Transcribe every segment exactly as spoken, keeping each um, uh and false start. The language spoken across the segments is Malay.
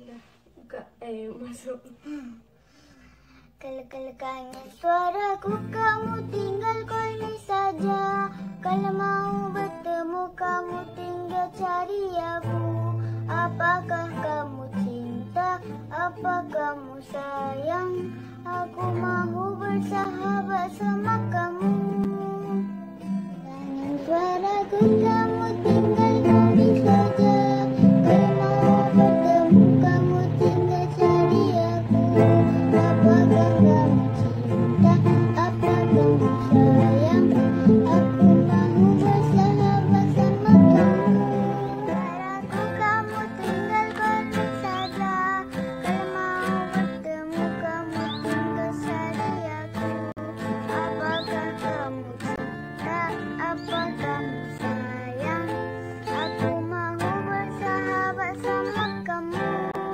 Dah buka, eh masuk. Kelak-kelaknya suaraku kamu tinggal call me saja. Kalau mau bertemu kamu tinggal cari aku. Apakah kamu cinta? Apa kamu sayang? Aku mau bersahabat sama kamu. Dengan suaraku kamu tinggal call me saja. Kalau mau bertemu kamu tinggal cari aku. Apakah kamu cinta? Apa kamu sayang? Aku mau bersahabat sama kamu. Suaraku kamu tinggal call me saja. Kalau mau bertemu kamu tinggal cari aku. Apakah kamu cinta? Apa kamu sayang? Aku mau bersahabat sama kamu.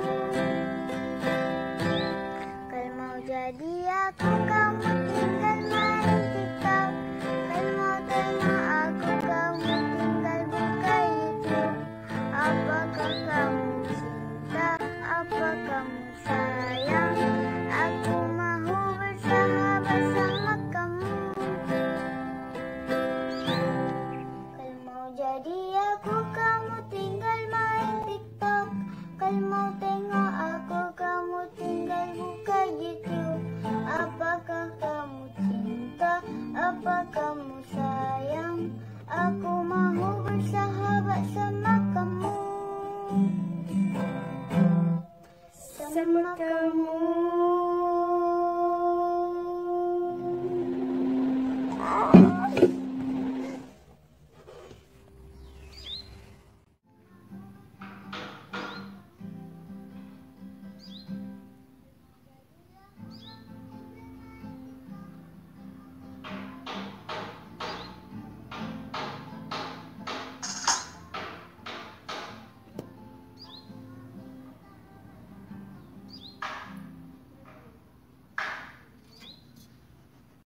Kalau mau jadi aku kamu tinggal main TikTok. Kalau mau tengok aku kamu tinggal buka YouTube. Apakah kamu cinta? Apa kamu sayang? Aku mau bersahabat sama kamu. Kalau mau jadi aku kamu tinggal main TikTok. Kalau mau tengok aku kamu tinggal buka YouTube. Apakah kamu cinta? Apa kamu sayang? Aku mau bersahabat sama kamu. Sama kamu.